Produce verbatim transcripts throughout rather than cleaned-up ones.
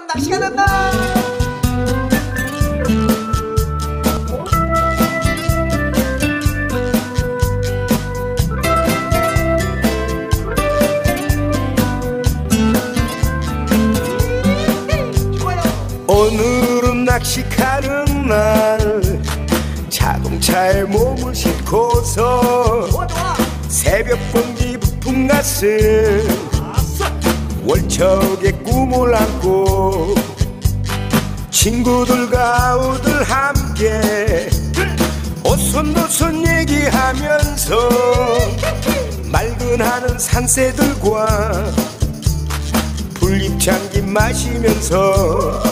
낚시가 난다. 오늘은 낚시 가는 날 자동차에 몸을 싣고서 새벽 공기 부푼 가슴 월척의 꿈을 안고 친구들과 우들 함께 오손도손 얘기하면서 맑은 하늘 산새들과 불잎향기 마시면서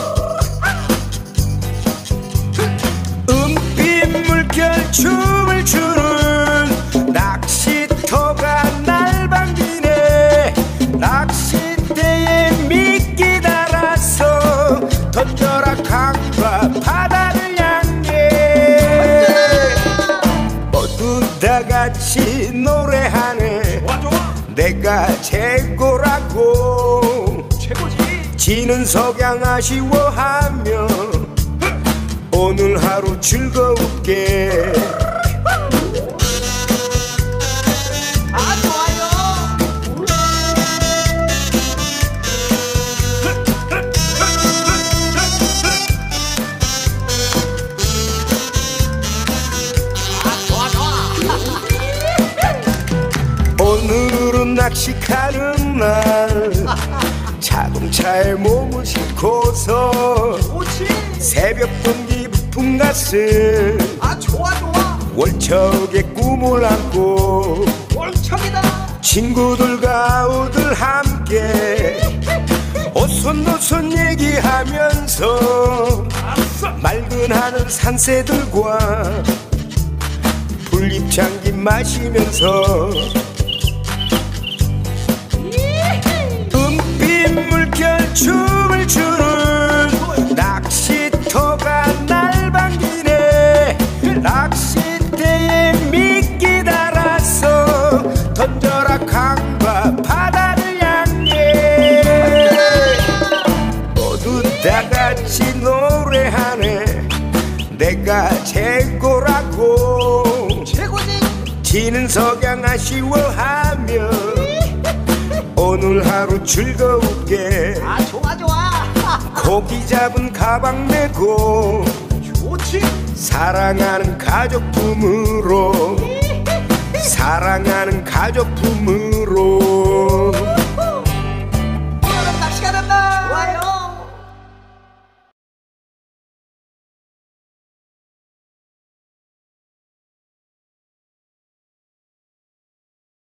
물결 춤을 추는 낚시터가 날 반기네. 낚싯대에 미끼 달아서 던져라 강과 바다를 향해. 모두 다 같이 노래하네. 내가 최고라고. 최고지. 지는 석양 아쉬워하며 오늘 하루 즐거울게. 아 좋아요. 아 좋아 좋아. 오늘은 낚시 가는 날 자동차에 몸을 싣고서 새벽 공기 부푼 가슴 아 좋아 좋아. 월척의 꿈을 안고 월척이다. 친구들과 우들 함께 오손도손 얘기하면서 맑은 하늘 산새들과 불잎향기 마시면서 물결 춤을 추는 낚시터가 날 반기네. 낚싯대에 미끼 달아서 던져라 강과 바다를 향해. 모두 다 같이 노래하네. 내가 최고라고. 최고지. 지는 석양 아쉬워하며 오늘 하루 즐거울게. 아 좋아 좋아. 고기 잡은 가방 메고 좋지. 사랑하는 가족품으로 사랑하는 가족품으로